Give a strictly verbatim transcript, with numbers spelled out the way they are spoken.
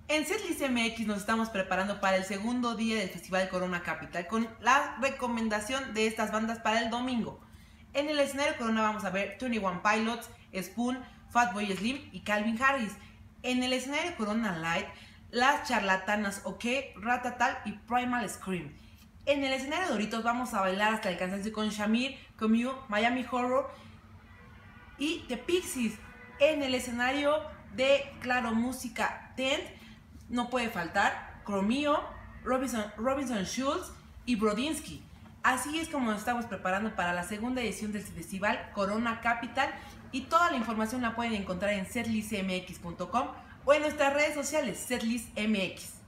En Setlist M X nos estamos preparando para el segundo día del Festival Corona Capital con la recomendación de estas bandas para el domingo. En el escenario Corona vamos a ver veintiuno Pilots, Spoon, Fatboy Slim y Calvin Harris. En el escenario Corona Light, Las Charlatanas OK, Ratatal y Primal Scream. En el escenario Doritos vamos a bailar hasta el cansancio con Shamir, Commune, Miami Horror y The Pixies. En el escenario de Claro Música Tent no puede faltar Chromio, Robinson, Robinson Schulz y Brodinski. Así es como nos estamos preparando para la segunda edición del Festival Corona Capital, y toda la información la pueden encontrar en setlist m x punto com o en nuestras redes sociales Setlist M X.